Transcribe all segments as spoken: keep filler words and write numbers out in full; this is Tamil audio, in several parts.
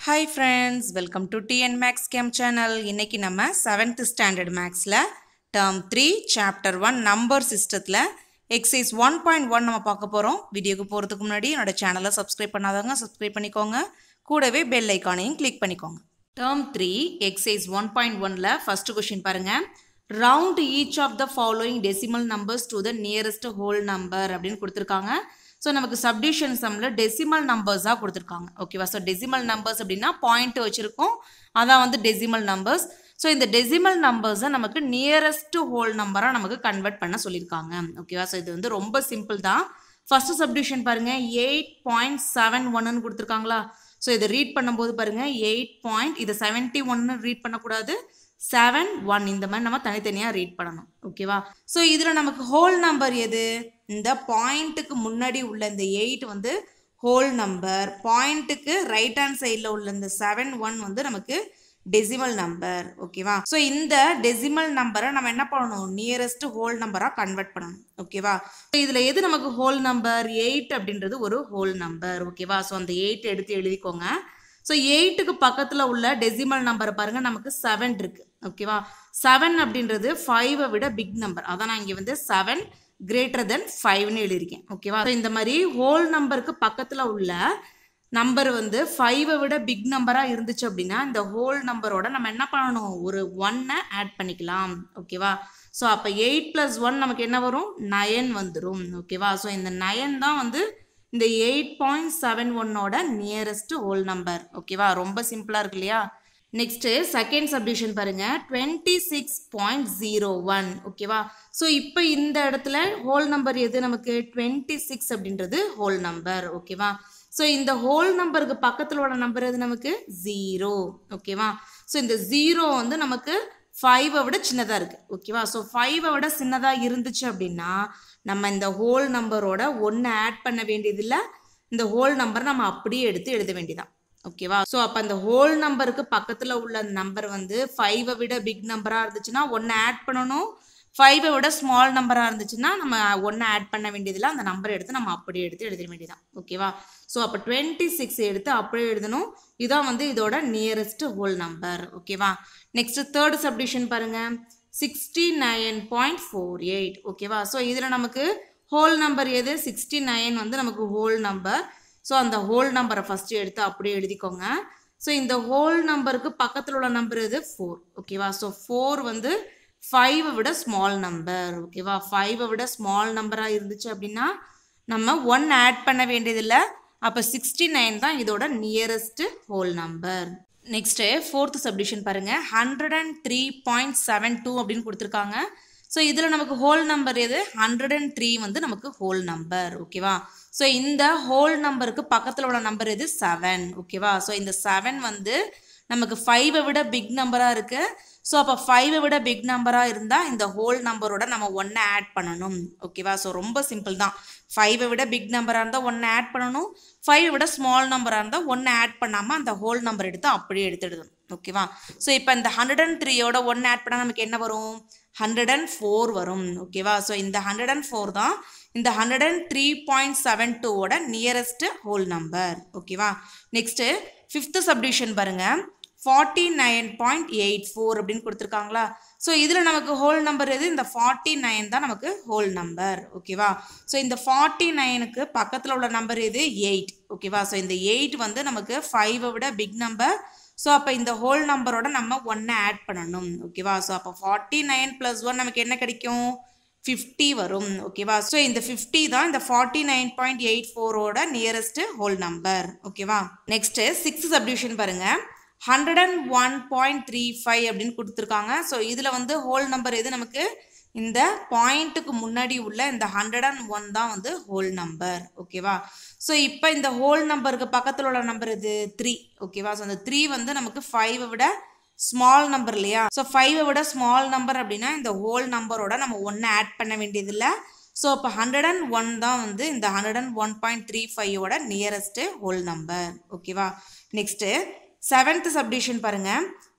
Hi friends, welcome to T N Max Chem channel. இன்னைக்கு நம்ம seventh standard Maxல term three chapter one number systemத்துல exercise one point one நம்ம பார்க்க போறோம். வீடியோக்கு போறதுக்கு முன்னாடி என்னோட சேனலை சப்ஸ்கிரைப் பண்ணாதவங்க சப்ஸ்கிரைப் பண்ணிக்கோங்க. கூடவே பெல் ஐகானையும் கிளிக் பண்ணிக்கோங்க. term three exercise one point one ல first question பாருங்க. Round each of the following decimal numbers to the nearest whole number அப்படினு கொடுத்திருக்காங்க. So நமக்கு subdivision sumல decimal numbers ஆ கொடுத்திருக்காங்க. ஓகேவா? So decimal numbers அப்படினா பாயிண்ட் வச்சிருக்கோம். அதான் வந்து decimal numbers. So இந்த decimal numbers நமக்கு nearest whole number ஆ நமக்கு convert பண்ண சொல்லிருக்காங்க. ஓகேவா? So இது வந்து ரொம்ப சிம்பிள் தான். First subdivision பாருங்க eight point seven one ன்னு கொடுத்திருக்காங்களா? So இதை ரீட் பண்ணும்போது பாருங்க eight point இது seventy-one ன்னு ரீட் பண்ணக்கூடாது. seven one இந்த மாதிரி நம்ம தனித்தனியா ரீட் பண்ணணும். ஓகேவா? சோ இதுல நமக்கு ஹோல் நம்பர் எது? இந்த பாயிண்ட்க்கு முன்னாடி உள்ள இந்த eight வந்து ஹோல் நம்பர், பாயிண்ட்க்கு ரைட் ஹேண்ட் சைடுல உள்ள இந்த seven one வந்து நமக்கு டெசிமல் நம்பர். ஓகேவா? சோ இந்த டெசிமல் நம்பரை நம்ம என்ன பண்ணணும்? நியரஸ்ட் ஹோல் நம்பரா கன்வெர்ட் பண்ணணும். ஓகேவா? இதுல எது நமக்கு ஹோல் நம்பர்? eight அப்படின்றது ஒரு ஹோல் நம்பர். ஓகேவா? சோ அந்த eight எடுத்து எழுதிக்கோங்க. So eight க்கு பக்கத்துல உள்ள டெசிமல் நம்பர் பாருங்க நமக்கு seven இருக்கு. ஓகேவா? seven அப்படின்றது five விட பிக் நம்பர். அதான் நான் இங்க வந்து seven greater than five ன்னு எழுதிருக்கேன். ஓகேவா? இந்த மாதிரி ஹோல் நம்பருக்கு பக்கத்துல உள்ள நம்பர் வந்து five விட பிக் நம்பரா இருந்துச்சு அப்படின்னா இந்த ஹோல் நம்பரோட நம்ம என்ன பண்ணணும்? ஒரு one ஆட் பண்ணிக்கலாம். ஓகேவா? சோ அப்ப eight plus one நமக்கு என்ன வரும்? nine வந்துரும். ஓகேவா? சோ இந்த nine தான் வந்து இந்த eight point seven one ஓட நியரஸ்ட் ஹோல் நம்பர். ஓகேவா? ரொம்ப சிம்பிளா இருக்கு இல்லையா? நெக்ஸ்ட் செகண்ட் சப்டிவிஷன் பாருங்க twenty-six point zero one. ஓகேவா? சோ இப்போ இந்த இடத்துல ஹோல் நம்பர் எது நமக்கு? twenty-six அப்படின்றது ஹோல் நம்பர். ஓகேவா? சோ இந்த ஹோல் நம்பருக்கு பக்கத்துல உள்ள நம்பர் எது நமக்கு? zero. ஓகேவா? சோ இந்த zero வந்து நமக்கு five விட சின்னதா இருக்கு. ஓகேவா? சோ five விட சின்னதா இருந்துச்சு அப்படின்னா நம்ம இந்த ஹோல் நம்பரோட ஒன்னு ஆட் பண்ண வேண்டியது இல்ல. இந்த ஹோல் நம்பர் நம்ம அப்படியே எடுத்து எழுத வேண்டியதான். ஓகேவா? சோ அப்ப அந்த ஹோல் நம்பருக்கு பக்கத்துல உள்ள நம்பர் வந்து five விட பிக் நம்பரா இருந்துச்சுன்னா ஒன்னு ஆட் பண்ணணும். five விட ஸ்மால் நம்பரா இருந்துச்சுன்னா நம்ம ஒன்னு ஆட் பண்ண வேண்டியது இல்ல. அந்த நம்பர் எடுத்து நம்ம அப்படியே எடுத்து எழுத வேண்டியதான். ஓகேவா? சோ அப்ப twenty-six எடுத்து அப்படியே எழுதணும். இதான் வந்து இதோட நியரஸ்ட் ஹோல் நம்பர். ஓகேவா? நெக்ஸ்ட் தேர்ட் சப்டிவிஷன் பாருங்க sixty-nine point four eight. ஓகேவா? சோ இதுல நமக்கு ஹோல் நம்பர் எது? sixty-nine வந்து நமக்கு ஹோல் நம்பர். சோ அந்த ஹோல் நம்பரை ஃபர்ஸ்ட் எடுத்து அப்படியே எழுதிக்கோங்க. சோ இந்த ஹோல் நம்பருக்கு பக்கத்துல உள்ள நம்பர் எது? four. ஓகேவா? சோ four வந்து five விட ஸ்மால் நம்பர். ஓகேவா? five விட ஸ்மால் நம்பரா இருந்துச்சு அப்படின்னா நம்ம one ஆட் பண்ண வேண்டியது இல்ல. அப்ப sixty-nine தான் இதோட nearest whole number. Next fourth subdivision பாருங்க one hundred three point seven two அப்படின்னு கொடுத்திருக்காங்க. சோ இதுல நமக்கு ஹோல் நம்பர் எது? one hundred three வந்து நமக்கு ஹோல் நம்பர். ஓகேவா? சோ இந்த ஹோல் நம்பருக்கு பக்கத்துல உள்ள நம்பர் எது? seven. ஓகேவா? சோ இந்த seven வந்து நமக்கு five விட பிக் நம்பரா இருக்கு. சோ அப்ப five விட பிக் நம்பரா இருந்தா இந்த ஹோல் நம்பரோட நம்ம ஒன்னு ஆட் பண்ணணும். ஓகேவா? சோ ரொம்ப சிம்பிள் தான். five விட பிக் நம்பரா இருந்தா ஒன்னு ஆட் பண்ணணும். five விட ஸ்மால் நம்பரா இருந்தா ஒன்னு ஆட் பண்ணாம அந்த ஹோல் நம்பர் எடுத்து அப்படியே எடுத்துடணும். ஓகேவா? சோ இப்போ இந்த one hundred three ஓட ஒன்னு ஆட் பண்ணா நமக்கு என்ன வரும்? one hundred four வரும். ஓகேவா? சோ இந்த one hundred four தான் இந்த one hundred three point seven two ஓட நியரஸ்ட் ஹோல் நம்பர். ஓகேவா? நெக்ஸ்ட் ஃபிஃப்த் சப்டிவிஷன் பாருங்க forty-nine point eight four அப்படின்னு கொடுத்திருக்காங்களா? சோ இதுல நமக்கு ஹோல் நம்பர் எது? இந்த forty-nine தான் நமக்கு ஹோல் நம்பர். ஓகேவா? சோ இந்த forty-nine க்கு பக்கத்துல உள்ள நம்பர் எது? eight. ஓகேவா? சோ இந்த eight வந்து நமக்கு five விட பிக் நம்பர். சோ அப்ப இந்த ஹோல் நம்பரோட நம்ம ஒன்னு ஆட் பண்ணணும். ஓகேவா? சோ அப்ப forty-nine plus one நமக்கு என்ன கிடைக்கும்? fifty வரும். ஓகேவா? சோ இந்த fifty தான் இந்த forty-nine point eight four ஓட நியரஸ்ட் ஹோல் நம்பர். ஓகேவா? நெக்ஸ்ட் சிக்ஸ்த் சப்டிவிஷன் பாருங்க one hundred one point three five அப்படின்னு கொடுத்திருக்காங்க. சோ இதுல வந்து ஹோல் நம்பர் எது நமக்கு? இந்த பாயிண்ட்க்கு முன்னாடி உள்ள இந்த one hundred one தான் வந்து ஹோல் நம்பர். ஓகேவா? சோ இப்போ இந்த ஹோல் நம்பருக்கு பக்கத்துல உள்ள நம்பர் எது? three. ஓகேவா? சோ அந்த three வந்து நமக்கு five விட ஸ்மால் நம்பர் இல்லையா? சோ five விட ஸ்மால் நம்பர் அப்படின்னா இந்த ஹோல் நம்பரோட நம்ம ஒன்னு ஆட் பண்ண வேண்டியது இல்ல. சோ அப்ப one hundred one தான் வந்து இந்த one hundred one point three five ஓட நியரஸ்ட் ஹோல் நம்பர். ஓகேவா? நெக்ஸ்ட் செவன்த் சப்டிவிஷன் பாருங்க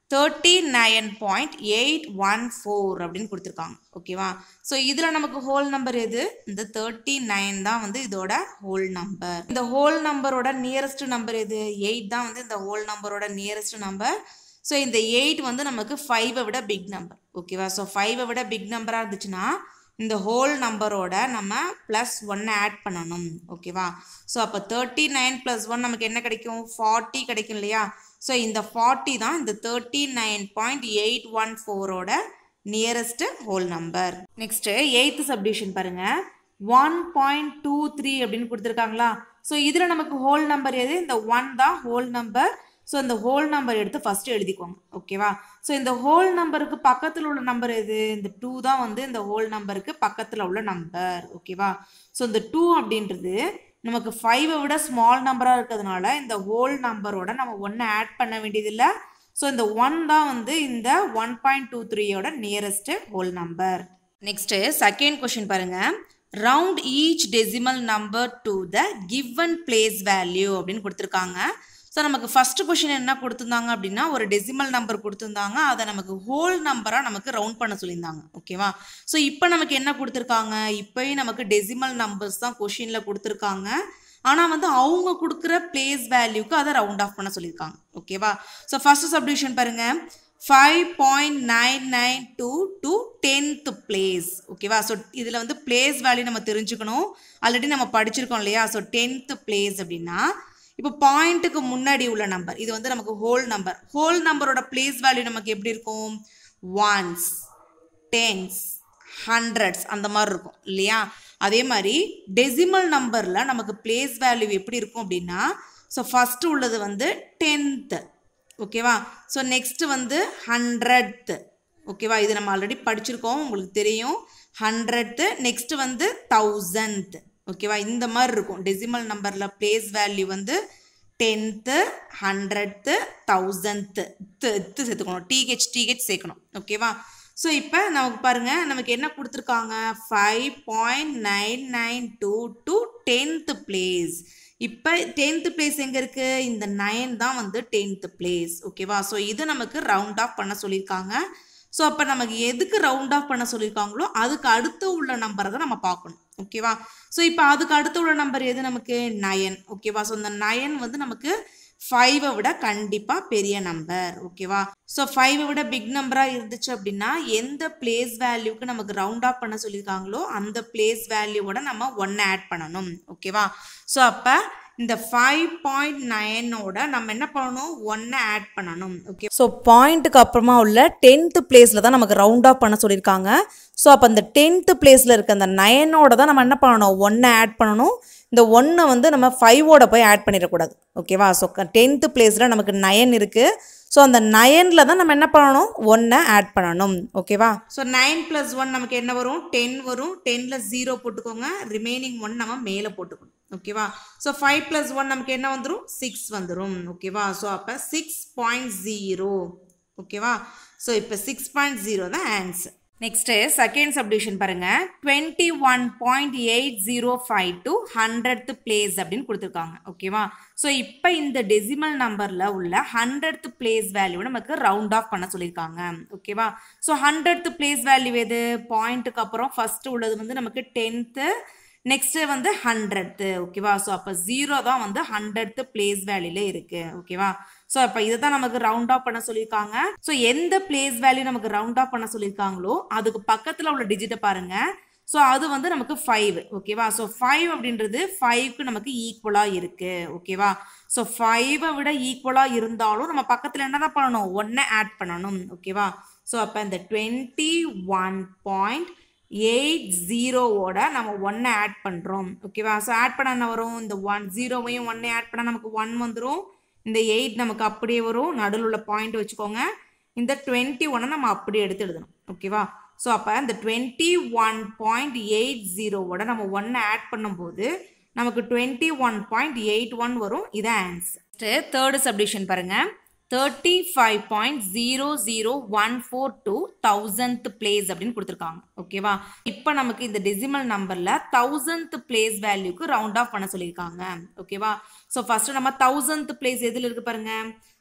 thirty-nine point eight one four அப்படின்னு கொடுத்துருக்காங்க. ஓகேவா? ஸோ இதில் நமக்கு ஹோல் நம்பர் எது? இந்த தேர்ட்டி நைன் தான் வந்து இதோட ஹோல் நம்பர். இந்த ஹோல் நம்பரோட நியரஸ்ட் நம்பர் எது? எயிட் தான் வந்து இந்த ஹோல் நம்பரோட நியரஸ்ட் நம்பர். ஸோ இந்த எயிட் வந்து நமக்கு ஃபைவை விட பிக் நம்பர். ஓகேவா? ஸோ ஃபைவை விட பிக் நம்பராக இருந்துச்சுன்னா இந்த ஹோல் நம்பரோட நம்ம ப்ளஸ் ஒன்னை ஆட் பண்ணணும். ஓகேவா? ஸோ அப்போ தேர்ட்டி நைன் ப்ளஸ் ஒன் நமக்கு என்ன கிடைக்கும்? ஃபார்ட்டி கிடைக்கும் இல்லையா? ஸோ இந்த ஃபார்ட்டி தான் இந்த thirty nine point eight one ஃபோரோட nearest whole number. Next eighth subdivision பாருங்க. ஒன் பாயிண்ட் டூ த்ரீ அப்படின்னு கொடுத்துருக்காங்களா? ஸோ இதில் நமக்கு ஹோல் நம்பர் எது? இந்த ஒன் தான் ஹோல் நம்பர். ஸோ இந்த ஹோல் நம்பர் எடுத்து ஃபர்ஸ்ட் எழுதிக்கோங்க. ஓகேவா? ஸோ இந்த ஹோல் நம்பருக்கு பக்கத்தில் உள்ள நம்பர் எது? இந்த டூ தான் வந்து இந்த ஹோல் நம்பருக்கு பக்கத்தில் உள்ள நம்பர். ஓகேவா? ஸோ இந்த டூ அப்படின்றது நமக்கு ஃபைவை விட ஸ்மால் நம்பராக இருக்கிறதுனால இந்த ஹோல் நம்பரோட நம்ம ஒன்றை ஆட் பண்ண வேண்டியதில்லை. ஸோ இந்த ஒன் தான் வந்து இந்த ஒன் பாயிண்ட் டூ த்ரீயோட nearest whole number. Next second question பாருங்க. Round each decimal number to the given place value அப்படின்னு கொடுத்துருக்காங்க. ஸோ நமக்கு ஃபர்ஸ்ட் கொஷின் என்ன கொடுத்துருந்தாங்க அப்படின்னா ஒரு டெசிமல் நம்பர் கொடுத்துருந்தாங்க. அதை நமக்கு ஹோல் நம்பராக நமக்கு ரவுண்ட் பண்ண சொல்லியிருந்தாங்க. ஓகேவா? ஸோ இப்போ நமக்கு என்ன கொடுத்துருக்காங்க? இப்போயும் நமக்கு டெசிமல் நம்பர்ஸ் தான் கொஷினில் கொடுத்துருக்காங்க. ஆனால் வந்து அவங்க கொடுக்குற பிளேஸ் வேல்யூக்கு அதை ரவுண்ட் ஆஃப் பண்ண சொல்லியிருக்காங்க. ஓகேவா? ஸோ ஃபர்ஸ்ட் சப்டிவிஷன் பாருங்க. Five point nine nine two to tenth place. ஓகேவா? ஸோ இதில் வந்து பிளேஸ் வேல்யூ நம்ம தெரிஞ்சுக்கணும். ஆல்ரெடி நம்ம படிச்சிருக்கோம் இல்லையா? ஸோ டென்த் பிளேஸ் அப்படின்னா இப்போ பாயிண்ட்டுக்கு முன்னாடி உள்ள நம்பர் இது வந்து நமக்கு ஹோல் நம்பர். ஹோல் நம்பரோட பிளேஸ் வேல்யூ நமக்கு எப்படி இருக்கும்? ஒன்ஸ், டென்ஸ், ஹண்ட்ரட்ஸ் அந்த மாதிரி இருக்கும் இல்லையா? அதே மாதிரி டெசிமல் நம்பரில் நமக்கு பிளேஸ் வேல்யூ எப்படி இருக்கும் அப்படின்னா ஸோ ஃபஸ்ட்டு உள்ளது வந்து டென்த்து. ஓகேவா? ஸோ நெக்ஸ்ட்டு வந்து ஹண்ட்ரட்த்து. ஓகேவா? இது நம்ம ஆல்ரெடி படிச்சிருக்கோம், உங்களுக்கு தெரியும். ஹண்ட்ரட்த்து, நெக்ஸ்ட்டு வந்து தௌசண்ட். ஓகேவா? இந்த மாதிரி இருக்கும் டெசிமல் நம்பரில் பிளேஸ் வேல்யூ வந்து டென்த்து, ஹண்ட்ரட்த்து, தௌசண்ட்த்து த்து சேர்த்துக்கணும். டிஹெச் டிஹெச் சேர்க்கணும். ஓகேவா? ஸோ இப்போ நமக்கு பாருங்கள் நமக்கு என்ன கொடுத்துருக்காங்க? Five point nine nine two to tenth place. இப்போ டென்த்து பிளேஸ் எங்கே இருக்குது? இந்த நைன் தான் வந்து டென்த்து பிளேஸ். ஓகேவா? ஸோ இது நமக்கு ரவுண்ட் ஆஃப் பண்ண சொல்லியிருக்காங்க. ஸோ அப்போ நமக்கு எதுக்கு ரவுண்ட் ஆஃப் பண்ண சொல்லியிருக்காங்களோ அதுக்கு அடுத்து உள்ள நம்பரை தான் நம்ம பார்க்கணும். ஓகேவா? ஸோ இப்போ அதுக்கு அடுத்து உள்ள நம்பர் எது? நமக்கு நயன். ஓகேவா? ஸோ இந்த நயன் வந்து நமக்கு ஃபைவை விட கண்டிப்பாக பெரிய நம்பர். ஓகேவா? ஸோ ஃபைவை விட பிக் நம்பராக இருந்துச்சு அப்படின்னா எந்த பிளேஸ் வேல்யூக்கு நமக்கு ரவுண்ட் ஆஃப் பண்ண சொல்லியிருக்காங்களோ அந்த பிளேஸ் வேல்யூவோட நம்ம ஒன்றை ஆட் பண்ணணும். ஓகேவா? ஸோ அப்போ இந்த ஃபைவ் பாயிண்ட் நைனோட நம்ம என்ன பண்ணணும்? ஒன்றை ஆட் பண்ணணும். ஓகே. ஸோ பாயிண்ட்டுக்கு அப்புறமா உள்ள டென்த்து பிளேஸில் தான் நமக்கு ரவுண்ட் ஆஃப் பண்ண சொல்லியிருக்காங்க. ஸோ அப்போ அந்த டென்த்து பிளேஸில் இருக்க அந்த நயனோட தான் நம்ம என்ன பண்ணணும்? ஒன்றை ஆட் பண்ணணும். இந்த ஒன்றை வந்து நம்ம ஃபைவோட போய் ஆட் பண்ணிடக்கூடாது. ஓகேவா? ஸோ டென்த்து பிளேஸில் நமக்கு நயன் இருக்குது. ஸோ அந்த நயனில் தான் நம்ம என்ன பண்ணணும்? ஒன்றை ஆட் பண்ணணும். ஓகேவா? ஸோ நைன் ப்ளஸ் ஒன் நமக்கு என்ன வரும்? டென் வரும். டென்னில் ஜீரோ போட்டுக்கோங்க. ரிமைனிங் ஒன் நம்ம மேலே போட்டுக்கணும். ஓகேவா? ஸோ ஃபைவ் ப்ளஸ் ஒன் நமக்கு என்ன வந்துடும்? சிக்ஸ் வந்துடும். ஓகேவா? ஸோ அப்போ சிக்ஸ் பாயிண்ட் ஜீரோ. ஓகேவா? ஸோ இப்போ சிக்ஸ் பாயிண்ட் ஜீரோ தான் ஆன்சர். நெக்ஸ்ட்டு செகண்ட் சப்டிவிஷன் பாருங்க. Twenty one point eight zero five to hundred place அப்படின்னு கொடுத்துருக்காங்க. ஓகேவா? ஸோ இப்போ இந்த டெசிமல் நம்பரில் உள்ள ஹண்ட்ரட் பிளேஸ் வேல்யூ நமக்கு ரவுண்ட் ஆஃப் பண்ண சொல்லியிருக்காங்க. ஓகேவா? ஸோ ஹண்ட்ரட் பிளேஸ் வேல்யூ எது? பாயிண்ட்டுக்கு அப்புறம் ஃபர்ஸ்ட் உள்ளது வந்து நமக்கு டென்த்து, நெக்ஸ்ட் வந்து ஹண்ட்ரட்த்து. ஓகேவா? ஸோ அப்போ ஜீரோ தான் வந்து ஹண்ட்ரட்த்து பிளேஸ் வேல்யூல இருக்கு. ஓகேவா? ஸோ அப்போ இதை தான் நமக்கு ரவுண்ட் ஆஃப் பண்ண சொல்லியிருக்காங்க. ஸோ எந்த பிளேஸ் வேல்யூ நமக்கு ரவுண்ட் ஆஃப் பண்ண சொல்லியிருக்காங்களோ அதுக்கு பக்கத்தில் உள்ள டிஜிட்டை பாருங்க. ஸோ அது வந்து நமக்கு ஃபைவ். ஓகேவா? ஸோ ஃபைவ் அப்படின்றது ஃபைவ்க்கு நமக்கு ஈக்குவலாக இருக்கு. ஓகேவா? ஸோ ஃபைவை விட ஈக்குவலாக இருந்தாலும் நம்ம பக்கத்தில் என்ன தான் பண்ணணும்? ஒன்றை ஆட் பண்ணணும். ஓகேவா? ஸோ அப்போ இந்த டுவெண்ட்டி ஒன் பாயிண்ட் எயிட் ஜீரோவோட நம்ம ஒன்றை ஆட் பண்ணுறோம். ஓகேவா? ஸோ ஆட் பண்ண என்ன வரும்? இந்த ஒன் ஜீரோவையும் ஒன்னையும் ஆட் பண்ணால் நமக்கு ஒன் வந்துடும். இந்த எயிட் நமக்கு அப்படியே வரும். நடுவில் உள்ள பாயிண்ட் வச்சுக்கோங்க. இந்த டுவெண்ட்டி ஒன்னை நம்ம அப்படியே எடுத்து எழுதணும். ஓகேவா? ஸோ அப்போ இந்த டுவெண்ட்டி ஒன் பாயிண்ட் எயிட் ஜீரோவோட நம்ம ஒன்றை ஆட் பண்ணும்போது நமக்கு twenty one point eight one வரும். இதான் ஆன்சர். தேர்டு சப்டிவிஷன் பாருங்கள். Thirty five point zero zero one four to thousand place அப்படின்னு கொடுத்துருக்காங்க. ஓகேவா? இப்போ நமக்கு இந்த டெசிமல் நம்பரில் தௌசண்ட் பிளேஸ் வேல்யூக்கு ரவுண்ட் ஆஃப் பண்ண சொல்லியிருக்காங்க. ஓகேவா? ஸோ ஃபர்ஸ்ட் நம்ம தௌசண்ட் பிளேஸ் எதில் இருக்கு பாருங்க.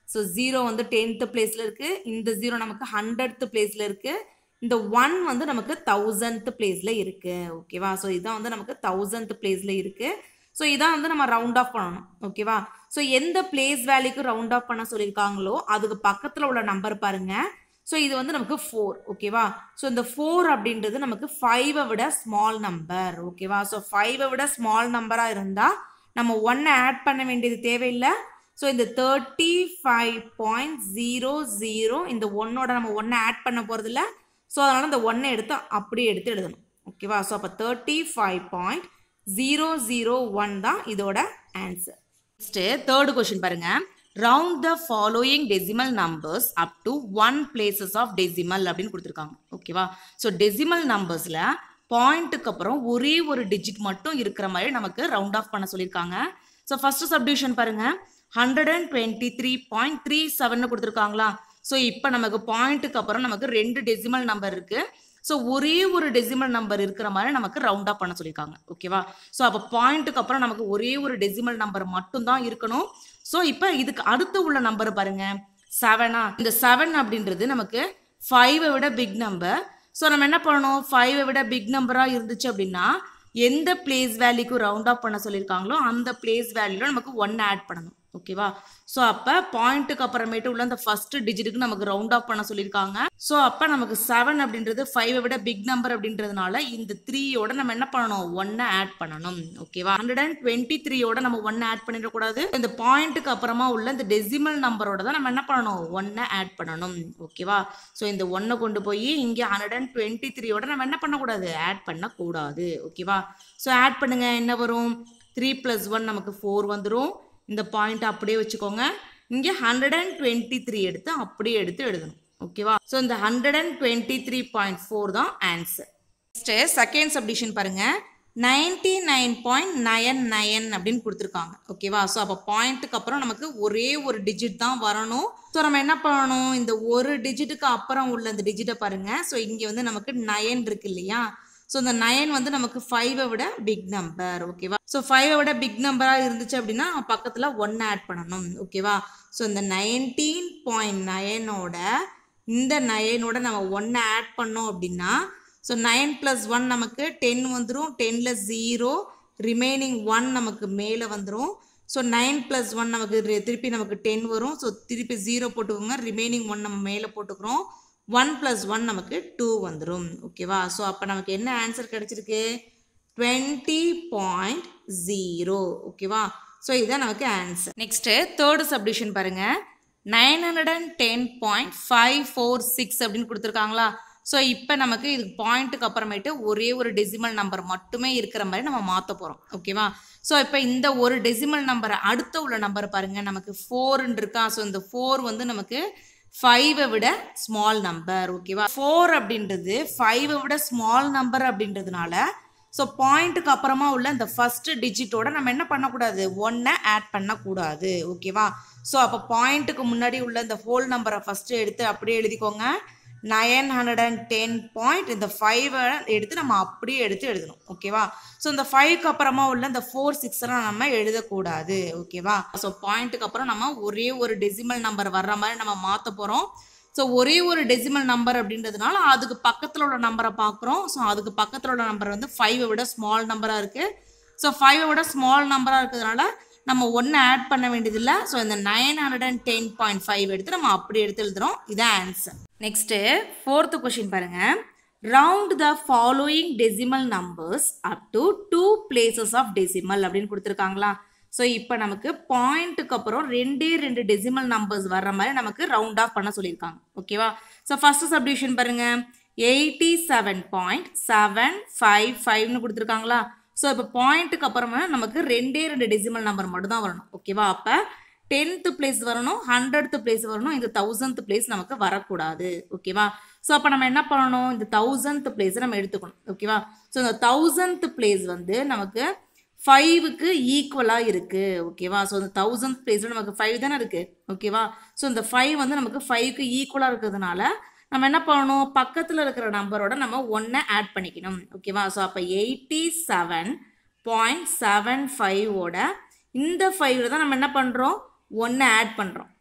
ஸோ ஜீரோ வந்து டென்த்து பிளேஸில் இருக்குது, இந்த ஜீரோ நமக்கு ஹண்ட்ரட்த்து பிளேஸில் இருக்குது, இந்த ஒன் வந்து நமக்கு தௌசண்ட் பிளேஸில் இருக்குது. ஓகேவா? ஸோ இதான் வந்து நமக்கு தௌசண்ட் பிளேஸில் இருக்குது. ஸோ இதான் வந்து நம்ம ரவுண்ட் ஆஃப் பண்ணணும். ஓகேவா? ஸோ எந்த பிளேஸ் வேல்யூக்கு ரவுண்ட் ஆஃப் பண்ண சொல்லியிருக்காங்களோ அதுக்கு பக்கத்தில் உள்ள நம்பர் பாருங்கள். ஸோ இது வந்து நமக்கு ஃபோர். ஓகேவா? ஸோ இந்த ஃபோர் அப்படின்றது நமக்கு ஃபைவை விட ஸ்மால் நம்பர். ஓகேவா? ஸோ ஃபைவை விட ஸ்மால் நம்பராக இருந்தால் நம்ம ஒன்னை ஆட் பண்ண வேண்டியது தேவையில்லை. ஸோ இந்த thirty five point zero zero இந்த ஒன்னோட நம்ம ஒன்னை ஆட் பண்ண போகிறதில்ல. ஸோ அதனால் இந்த ஒன்னை எடுத்து அப்படியே எடுத்து எழுதணும். ஓகேவா? ஸோ அப்போ thirty five point zero zero one தான் இதோட ஆன்சர். நெக்ஸ்ட்டு தேர்டு கொஸ்டின் பாருங்க. Round the following decimal numbers up to one places of decimal அப்படின்னு கொடுத்துருக்காங்க. ஓகேவா? ஸோ டெசிமல் நம்பர்ஸில் பாயிண்ட்டுக்கு அப்புறம் ஒரே ஒரு டிஜிட் மட்டும் இருக்கிற மாதிரி நமக்கு ரவுண்ட் ஆஃப் பண்ண சொல்லியிருக்காங்க. ஸோ ஃபர்ஸ்ட் சப்டிவிஷன் பாருங்க. Hundred and twenty three point three seven கொடுத்துருக்காங்களா? ஸோ இப்போ நமக்கு பாயிண்ட்டுக்கு அப்புறம் நமக்கு ரெண்டு டெசிமல் நம்பர் இருக்கு. ஸோ ஒரே ஒரு டெசிமல் நம்பர் இருக்கிற மாதிரி நமக்கு ரவுண்ட் ஆஃப் பண்ண சொல்லியிருக்காங்க. ஓகேவா? ஸோ அப்போ பாயிண்ட்டுக்கு அப்புறம் நமக்கு ஒரே ஒரு டெசிமல் நம்பர் மட்டும் தான் இருக்கணும். ஸோ இப்போ இதுக்கு அடுத்து உள்ள நம்பர் பாருங்க, செவனா? இந்த செவன் அப்படின்றது நமக்கு ஃபைவை விட பிக் நம்பர். ஸோ நம்ம என்ன பண்ணணும்? ஃபைவை விட பிக் நம்பராக இருந்துச்சு அப்படின்னா எந்த பிளேஸ் வேல்யூக்கு ரவுண்ட் ஆஃப் பண்ண சொல்லியிருக்காங்களோ அந்த பிளேஸ் வேல்யூல நமக்கு ஒன் ஆட் பண்ணணும். ஓகேவா? ஸோ அப்போ பாயிண்ட்டுக்கு அப்புறமேட்டு உள்ள அந்த ஃபர்ஸ்ட் டிஜிட்டுக்கு நமக்கு ரவுண்ட் ஆஃப் பண்ண சொல்லியிருக்காங்க. ஸோ அப்போ நமக்கு செவன் அப்படின்றது ஃபைவை விட பிக் நம்பர் அப்படின்றதுனால இந்த த்ரீயோட நம்ம என்ன பண்ணணும்? ஒன்னை ஆட் பண்ணணும். ஓகேவா? ஹண்ட்ரட் அண்ட் டுவெண்ட்டி த்ரீயோட நம்ம ஒன்னை ஆட் பண்ணிடக்கூடாது. இந்த பாயிண்ட்டுக்கு அப்புறமா உள்ள இந்த டெசிமல் நம்பரோட தான் நம்ம என்ன பண்ணணும்? ஒன்னை ஆட் பண்ணணும். ஓகேவா? ஸோ இந்த ஒன்னை கொண்டு போய் இங்கே ஹண்ட்ரட் அண்ட் டுவெண்ட்டி த்ரீயோட நம்ம என்ன பண்ணக்கூடாது? ஆட் பண்ணக்கூடாது. ஓகேவா? ஸோ ஆட் பண்ணுங்க. என்ன வரும்? த்ரீ ப்ளஸ் ஒன் நமக்கு ஃபோர் வந்துடும். இந்த பாயிண்ட் அப்படியே வச்சுக்கோங்க. இங்கே ஹண்ட்ரட் அண்ட் டுவெண்ட்டி த்ரீ எடுத்து அப்படியே எடுத்து எழுதணும். ஓகேவா? ஸோ இந்த hundred and twenty three point four தான் ஆன்சர். நெக்ஸ்ட்டு செகண்ட் சப்டிஷன் பாருங்க. Ninety nine point nine nine அப்படின்னு கொடுத்துருக்காங்க. ஓகேவா? ஸோ அப்போ பாயிண்ட்டுக்கு அப்புறம் நமக்கு ஒரே ஒரு டிஜிட் தான் வரணும். ஸோ நம்ம என்ன பண்ணணும்? இந்த ஒரு டிஜிட்டுக்கு அப்புறம் உள்ள இந்த டிஜிட்டை பாருங்க. ஸோ இங்கே வந்து நமக்கு நயன் இருக்கு இல்லையா? ஸோ இந்த நயன் வந்து நமக்கு ஃபைவை விட பிக் நம்பர். ஓகேவா? ஸோ ஃபைவை விட பிக் நம்பராக இருந்துச்சு அப்படின்னா பக்கத்தில் ஒன் ஆட் பண்ணணும். ஓகேவா? ஸோ இந்த நைன்டீன் பாயிண்ட் நைனோட இந்த நயனோட நம்ம ஒன்னை ஆட் பண்ணோம் அப்படின்னா ஸோ நைன் ப்ளஸ் ஒன் நமக்கு டென் வந்துடும். டென்னில் ஜீரோ, ரிமைனிங் ஒன் நமக்கு மேலே வந்துடும். ஸோ நைன் ப்ளஸ் ஒன் நமக்கு திருப்பி நமக்கு டென் வரும். ஸோ திருப்பி ஜீரோ போட்டுக்கோங்க. ரிமைனிங் ஒன் நம்ம மேலே போட்டுக்கிறோம். ஒன் ப்ளஸ் ஒன் நமக்கு டூ வந்துடும். ஓகேவா? ஸோ அப்போ நமக்கு என்ன ஆன்சர் கிடைச்சிருக்கு? Twenty point zero. ஓகேவா? ஸோ இதுதான் நமக்கு ஆன்சர். நெக்ஸ்ட்டு தேர்டு சப்டிவிஷன் பாருங்க. Nine hundred and ten point five four six அப்படின்னு கொடுத்துருக்காங்களா? ஸோ இப்போ நமக்கு இது பாயிண்ட்டுக்கு அப்புறமேட்டு ஒரே ஒரு டெசிமல் நம்பர் மட்டுமே இருக்கிற மாதிரி நம்ம மாற்ற போகிறோம். ஓகேவா? ஸோ இப்போ இந்த ஒரு டெசிமல் நம்பரை அடுத்த உள்ள நம்பர் பாருங்கள். நமக்கு ஃபோர்ன்னு இருக்கா? ஸோ இந்த ஃபோர் வந்து நமக்கு ஃபைவை விட ஸ்மால் நம்பர். ஓகேவா? ஃபோர் அப்படின்றது ஃபைவை விட ஸ்மால் நம்பர் அப்படின்றதுனால ஸோ பாயிண்ட்டுக்கு அப்புறமா உள்ள இந்த ஃபர்ஸ்ட் டிஜிட்டோட நம்ம என்ன பண்ணக்கூடாது? ஒன்னை ஆட் பண்ணக்கூடாது. ஓகேவா? ஸோ அப்போ பாயிண்ட்டுக்கு முன்னாடி உள்ள இந்த ஹோல் நம்பரை ஃபஸ்ட்டு எடுத்து அப்படியே எழுதிக்கோங்க. Nine hundred and ten point இந்த ஃபைவை எடுத்து நம்ம அப்படியே எடுத்து எழுதணும். ஓகேவா? ஸோ இந்த ஃபைவ்க்கு அப்புறமா உள்ள இந்த ஃபோர் சிக்ஸ்லாம் நம்ம எழுதக்கூடாது. ஓகேவா? ஸோ பாயிண்ட்டுக்கு அப்புறம் நம்ம ஒரே ஒரு டெசிமல் நம்பர் வர்ற மாதிரி நம்ம மாற்ற போகிறோம். ஸோ ஒரே ஒரு டெசிமல் நம்பர் அப்படின்றதுனால அதுக்கு பக்கத்தில் உள்ள நம்பரை பார்க்குறோம். ஸோ அதுக்கு பக்கத்தில் உள்ள நம்பர் வந்து ஃபைவை விட ஸ்மால் நம்பராக இருக்குது. ஸோ ஃபைவை விட ஸ்மால் நம்பராக இருக்கிறதுனால நம்ம ஒன்று ஆட் பண்ண வேண்டியதில்லை. ஸோ இந்த nine hundred and ten point five எடுத்து நம்ம அப்படி எடுத்து எழுதுகிறோம். இதான் ஆன்சர். நெக்ஸ்ட்டு ஃபோர்த்து கொஸ்டின் பாருங்கள். Round the following decimal numbers up to two places of decimal அப்படின்னு கொடுத்துருக்காங்களா? ஸோ இப்போ நமக்கு பாயிண்ட்டுக்கு அப்புறம் ரெண்டே ரெண்டு டெசிமல் நம்பர்ஸ் வர்ற மாதிரி நமக்கு ரவுண்ட் ஆஃப் பண்ண சொல்லியிருக்காங்க. ஓகேவா? ஸோ ஃபர்ஸ்ட் சப்டிவிஷன் பாருங்க. Eighty seven point seven five ஃபைவ்னு கொடுத்துருக்காங்களா? ஸோ இப்போ பாயிண்ட்டுக்கு அப்புறமா நமக்கு ரெண்டே ரெண்டு டெசிமல் நம்பர் மட்டும் தான் வரணும். ஓகேவா? அப்போ டென்த்து பிளேஸ் வரணும், ஹண்ட்ரட்த்து பிளேஸ் வரணும், இந்த தௌசண்ட் பிளேஸ் நமக்கு வரக்கூடாது. ஓகேவா? ஸோ அப்போ நம்ம என்ன பண்ணணும்? இந்த தௌசண்ட் பிளேஸை நம்ம எடுத்துக்கணும். ஓகேவா? ஸோ இந்த தௌசண்ட் பிளேஸ் வந்து நமக்கு ஃபைவுக்கு ஈக்குவலாக இருக்குது. ஓகேவா? ஸோ இந்த தௌசண்ட் பிளேஸில் நமக்கு ஃபைவ் தானே இருக்குது. ஓகேவா? ஸோ இந்த ஃபைவ் வந்து நமக்கு ஃபைவ்க்கு ஈக்குவலாக இருக்கிறதுனால நம்ம என்ன பண்ணணும்? பக்கத்தில் இருக்கிற நம்பரோட நம்ம ஒன்றை ஆட் பண்ணிக்கணும். ஓகேவா? ஸோ அப்போ எயிட்டி செவன் பாயிண்ட் செவன் ஃபைவோட இந்த ஃபைவ்ல தான் நம்ம என்ன பண்ணுறோம்? ஒன்றை ஆட் பண்ணுறோம்.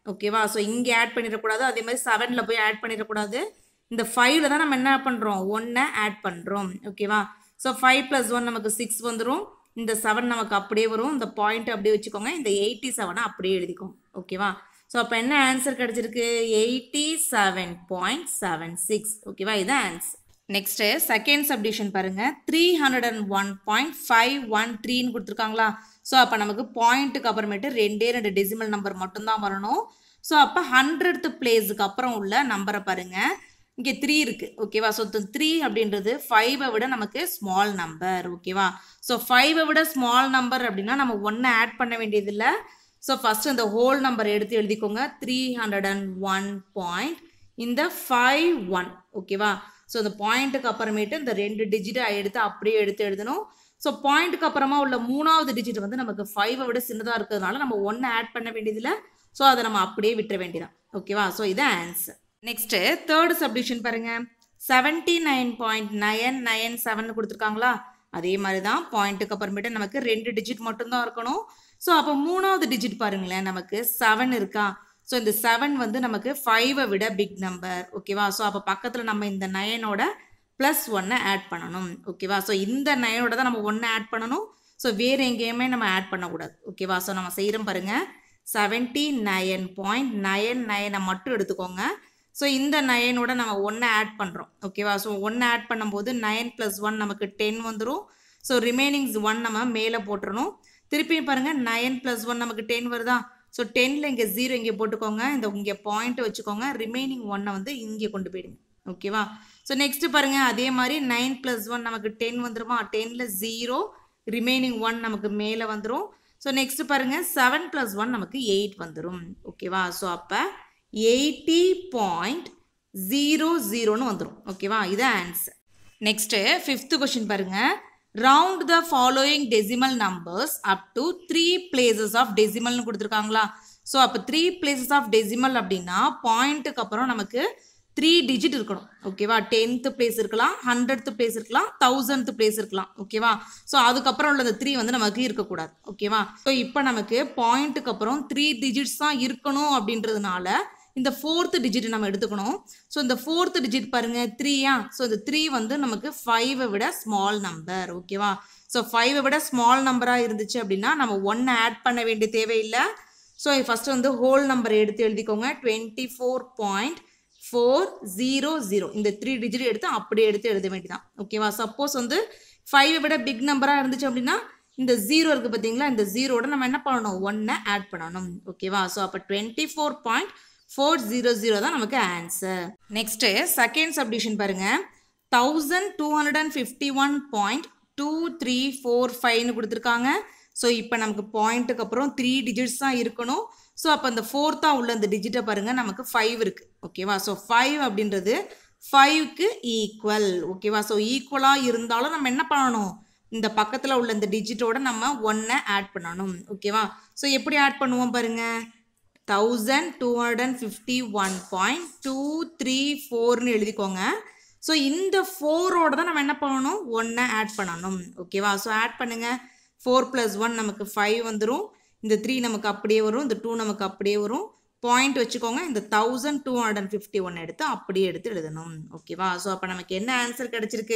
ஓகேவா ஸோ இங்கே ஆட் பண்ணிடக்கூடாது அதே மாதிரி செவனில் போய் ஆட் பண்ணிடக்கூடாது இந்த ஃபைவ்ல தான் நம்ம என்ன பண்ணுறோம் ஒன்றை ஆட் பண்ணுறோம் ஓகேவா ஸோ ஃபைவ் ப்ளஸ் ஒன் நமக்கு சிக்ஸ் வந்துடும் இந்த செவன் நமக்கு அப்படியே வரும் இந்த பாயிண்ட் அப்படியே வச்சுக்கோங்க இந்த எயிட்டி செவனை அப்படியே எழுதிக்கோங்க ஓகேவா ஸோ அப்போ என்ன ஆன்சர் கிடச்சிருக்கு eighty seven point seven six ஓகேவா இதுதான் ஆன்சர் நெக்ஸ்ட்டு செகண்ட் சப்டிவிஷன் பாருங்கள் three hundred and one point five one த்ரீன்னு கொடுத்துருக்காங்களா ஸோ அப்போ நமக்கு பாயிண்ட்டுக்கு அப்புறமேட்டு ரெண்டே ரெண்டு டெசிமல் நம்பர் மட்டும்தான் வரணும் ஸோ அப்போ ஹண்ட்ரட் பிளேஸுக்கு அப்புறம் உள்ள நம்பரை பாருங்கள் இங்கே த்ரீ இருக்குது ஓகேவா ஸோ த்ரீ அப்படின்றது ஃபைவை விட நமக்கு ஸ்மால் நம்பர் ஓகேவா ஸோ ஃபைவை விட ஸ்மால் நம்பர் அப்படின்னா நம்ம ஒன்றை ஆட் பண்ண வேண்டியதில்லை ஸோ ஃபஸ்ட்டு இந்த ஹோல் நம்பர் எடுத்து எழுதிக்கோங்க three hundred and one point இந்த ஃபைவ் ஒன் ஓகேவா ஸோ இந்த பாயிண்ட்டுக்கு அப்புறமேட்டு இந்த ரெண்டு டிஜிட்டை எடுத்து அப்படியே எடுத்து எழுதணும் ஸோ பாயிண்ட்டுக்கு அப்புறமா உள்ள மூணாவது டிஜிட் வந்து நமக்கு ஃபைவை விட சின்னதாக இருக்கிறதுனால நம்ம ஒன்றை ஆட் பண்ண வேண்டியதில்லை ஸோ அதை நம்ம அப்படியே விட்டுற வேண்டியதான் ஓகேவா ஸோ இதான் ஆன்சர் நெக்ஸ்ட்டு தேர்டு சப்டிவிஷன் பாருங்கள் seventy nine point nine nine seven கொடுத்துருக்காங்களா அதே மாதிரி தான் பாயிண்ட்டுக்கு அப்புறமேட்டு நமக்கு ரெண்டு டிஜிட் மட்டும்தான் இருக்கணும் ஸோ அப்போ மூணாவது டிஜிட் பாருங்களேன் நமக்கு செவன் இருக்கா ஸோ இந்த செவன் வந்து நமக்கு ஃபைவை விட பிக் நம்பர் ஓகேவா ஸோ அப்போ பக்கத்தில் நம்ம இந்த நயனோட ப்ளஸ் ஒன்னை ஆட் பண்ணணும் ஓகேவா ஸோ இந்த நயனோட தான் நம்ம ஒன்றை ஆட் பண்ணணும் ஸோ வேறு எங்கேயுமே நம்ம ஆட் பண்ணக்கூடாது ஓகேவா ஸோ நம்ம செய்கிறோம் பாருங்கள் செவன்ட்டி நயன் பாயிண்ட் நயன் நயனை மட்டும் எடுத்துக்கோங்க ஸோ இந்த நயனோட நம்ம ஒன்றை ஆட் பண்ணுறோம் ஓகேவா ஸோ ஒன்றை ஆட் பண்ணும்போது நயன் ப்ளஸ் ஒன் நமக்கு டென் வந்துடும் ஸோ ரிமைனிங்ஸ் ஒன் நம்ம மேலே போட்டுறணும் திருப்பியும் பாருங்கள் நயன் ப்ளஸ் ஒன் நமக்கு டென் வருதா ஸோ டென்னில் இங்கே ஜீரோ இங்கே போட்டுக்கோங்க இந்த இங்கே பாயிண்ட்டை வச்சுக்கோங்க ரிமைனிங் ஒன்னை வந்து இங்கே கொண்டு போயிடுங்க ஓகேவா ஸோ நெக்ஸ்ட்டு பாருங்கள் அதே மாதிரி நைன் ப்ளஸ் ஒன் நமக்கு டென் வந்துருமா டென்னில் ஜீரோ ரிமைனிங் ஒன் நமக்கு மேலே வந்துடும் ஸோ நெக்ஸ்ட்டு பாருங்கள் செவன் ப்ளஸ் ஒன் நமக்கு எயிட் வந்துடும் ஓகேவா ஸோ அப்போ எயிட்டி பாயிண்ட் ஜீரோ ஜீரோன்னு வந்துடும் ஓகேவா இதான் ஆன்சர் நெக்ஸ்ட்டு ஃபிஃப்த்து கொஷின் பாருங்கள் round the following decimal numbers up to three places of டெசிமல்னு கொடுத்துருக்காங்களா ஸோ அப்போ த்ரீ பிளேசஸ் ஆஃப் டெசிமல் அப்படின்னா பாயிண்ட்டுக்கு அப்புறம் நமக்கு த்ரீ டிஜிட் இருக்கணும் ஓகேவா டென்த்து பிளேஸ் இருக்கலாம் ஹண்ட்ரட் பிளேஸ் இருக்கலாம் தௌசண்ட் பிளேஸ் இருக்கலாம் ஓகேவா ஸோ அதுக்கப்புறம் உள்ள அந்த த்ரீ வந்து நமக்கு இருக்கக்கூடாது ஓகேவா ஸோ இப்போ நமக்கு பாயிண்ட்டுக்கு அப்புறம் த்ரீ டிஜிட்ஸ் தான் இருக்கணும் அப்படின்றதுனால இந்த ஃபோர்த்து டிஜிட் நம்ம எடுத்துக்கணும் ஸோ இந்த ஃபோர்த்து டிஜிட் பாருங்கள் த்ரீயா ஸோ இந்த த்ரீ வந்து நமக்கு ஃபைவை விட ஸ்மால் நம்பர் ஓகேவா ஸோ ஃபைவை விட ஸ்மால் நம்பராக இருந்துச்சு அப்படின்னா நம்ம ஒன்றை ஆட் பண்ண வேண்டிய தேவையில்லை ஸோ ஃபஸ்ட்டு வந்து ஹோல் நம்பர் எடுத்து எழுதிக்கோங்க twenty four point four zero zero இந்த த்ரீ டிஜிட் எடுத்து அப்படியே எடுத்து எழுத வேண்டியதான் ஓகேவா சப்போஸ் வந்து ஃபைவை விட பிக் நம்பராக இருந்துச்சு அப்படின்னா இந்த ஜீரோ இருக்குது பார்த்தீங்களா இந்த ஜீரோட நம்ம என்ன பண்ணணும் ஒன்றை ஆட் பண்ணணும் ஓகேவா ஸோ அப்போ twenty four point four zero zero தான் நமக்கு ஆன்சர் நெக்ஸ்ட்டு செகண்ட் சப்டிவிஷன் பாருங்கள் thousand two hundred and fifty one point two three four ஃபைவ்னு கொடுத்துருக்காங்க ஸோ இப்போ நமக்கு பாயிண்ட்டுக்கு அப்புறம் த்ரீ டிஜிட்ஸ் தான் இருக்கணும் ஸோ அப்போ அந்த ஃபோர்த்தாக உள்ள அந்த டிஜிட்டை பாருங்கள் நமக்கு ஃபைவ் இருக்குது ஓகேவா ஸோ ஃபைவ் அப்படின்றது ஃபைவ்க்கு ஈக்குவல் ஓகேவா ஸோ ஈக்குவலாக இருந்தாலும் நம்ம என்ன பண்ணணும் இந்த பக்கத்தில் உள்ள இந்த டிஜிட்டோட நம்ம ஒன்றை ஆட் பண்ணணும் ஓகேவா ஸோ எப்படி ஆட் பண்ணுவோம் பாருங்கள் thousand two hundred and fifty one point two three ஃபோர்னு எழுதிக்கோங்க ஸோ இந்த ஃபோரோட தான் நம்ம என்ன பண்ணணும் ஒன்றை ஆட் பண்ணணும் ஓகேவா ஸோ ஆட் பண்ணுங்கள் ஃபோர் ப்ளஸ் ஒன் நமக்கு ஃபைவ் வந்துடும் இந்த த்ரீ நமக்கு அப்படியே வரும் இந்த டூ நமக்கு அப்படியே வரும் பாயிண்ட் வச்சுக்கோங்க இந்த thousand two hundred and fifty one எடுத்து அப்படியே எடுத்து எழுதணும் ஓகேவா ஸோ அப்போ நமக்கு என்ன ஆன்சர் கிடச்சிருக்கு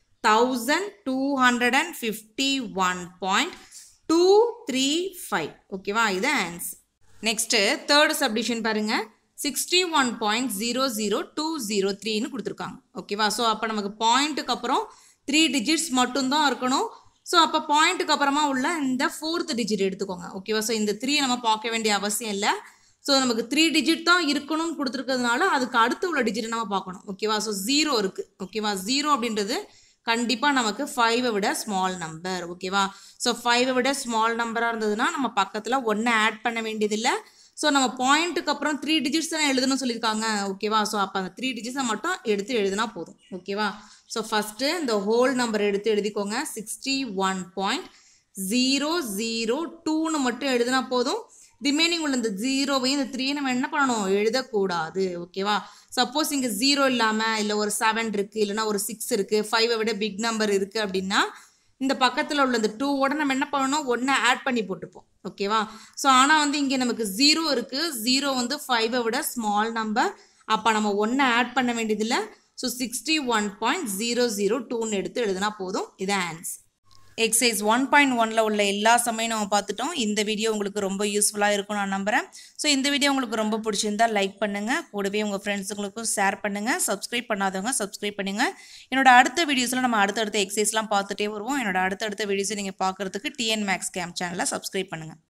thousand two hundred and fifty one point two three five ஓகேவா இது ஆன்சர் நெக்ஸ்ட்டு தேர்டு சப்டிவிஷன் பாருங்கள் sixty one point zero zero two zero த்ரீன்னு கொடுத்துருக்காங்க ஓகேவா ஸோ அப்போ நமக்கு பாயிண்ட்டுக்கு அப்புறம் த்ரீ டிஜிட்ஸ் மட்டும்தான் இருக்கணும் ஸோ அப்போ பாயிண்ட்டுக்கு அப்புறமா உள்ள இந்த ஃபோர்த் டிஜிட் எடுத்துக்கோங்க ஓகேவா ஸோ இந்த த்ரீ நம்ம பார்க்க வேண்டிய அவசியம் இல்லை ஸோ நமக்கு த்ரீ டிஜிட் தான் இருக்கணும்னு கொடுத்துருக்கிறதுனால அதுக்கு அடுத்து உள்ள டிஜிட்டை நம்ம பார்க்கணும் ஓகேவா ஸோ ஜீரோ இருக்குது ஓகேவா ஜீரோ அப்படின்றது கண்டிப்பாக நமக்கு ஃபைவை விட ஸ்மால் நம்பர் ஓகேவா ஸோ ஃபைவை விட ஸ்மால் நம்பராக இருந்ததுன்னா நம்ம பக்கத்தில் ஒன்றை ஆட் பண்ண வேண்டியதில்லை ஸோ நம்ம பாயிண்ட்டுக்கு அப்புறம் த்ரீ டிஜிட்ஸ் தானே எழுதணும்னு சொல்லியிருக்காங்க ஓகேவா ஸோ அப்போ அந்த த்ரீ டிஜிட்ஸை மட்டும் எடுத்து எழுதினா போதும் ஓகேவா ஸோ ஃபஸ்ட்டு இந்த ஹோல் நம்பர் எடுத்து எழுதிக்கோங்க sixty one point zero zero டூன்னு மட்டும் எழுதினா போதும் ரிமைனிங் உள்ள இந்த ஜீரோவையும் இந்த த்ரீ நம்ம என்ன பண்ணணும் எழுதக்கூடாது ஓகேவா சப்போஸ் இங்கே ஜீரோ இல்லாமல் இல்லை ஒரு செவன் இருக்குது இல்லைனா ஒரு சிக்ஸ் இருக்குது ஃபைவை விட பிக் நம்பர் இருக்குது அப்படின்னா இந்த பக்கத்தில் உள்ள இந்த டூவோட நம்ம என்ன பண்ணணும், ஒன்றை ஆட் பண்ணி போட்டுப்போம். ஓகேவா? ஸோ ஆனால் வந்து இங்கே நமக்கு ஜீரோ இருக்குது. ஜீரோ வந்து ஃபைவை விட ஸ்மால் நம்பர். அப்போ நம்ம ஒன்றை ஆட் பண்ண வேண்டியதில்லை. So sixty one point zero zero டூன்னு எடுத்து எழுதுனா போதும். இதான் ஆன்சர். எக்ஸசைஸ் ஒன் பாயிண்ட் ஒன்ல உள்ள எல்லா சமையும் நம்ம பார்த்துட்டோம். இந்த வீடியோ உங்களுக்கு ரொம்ப யூஸ்ஃபுல்லாக இருக்கும் நான் நம்புகிறேன். ஸோ இந்த வீடியோ உங்களுக்கு ரொம்ப பிடிச்சிருந்தா லைக் பண்ணுங்கள், கூடவே உங்கள் ஃப்ரெண்ட்ஸுங்களுக்கும் ஷேர் பண்ணுங்கள். சப்ஸ்கிரைப் பண்ணாதவங்க சப்ஸ்கிரைப் பண்ணுங்கள். என்னோட அடுத்த வீடியோஸில் நம்ம அடுத்தடுத்த எக்ஸசைஸ்லாம் பார்த்துட்டே வருவோம். என்னோட அடுத்தடுத்த வீடியோஸை நீங்கள் பார்க்குறதுக்கு டிஎன் மேக்ஸ் கேம் சேனலை சப்ஸ்கிரைப் பண்ணுங்கள்.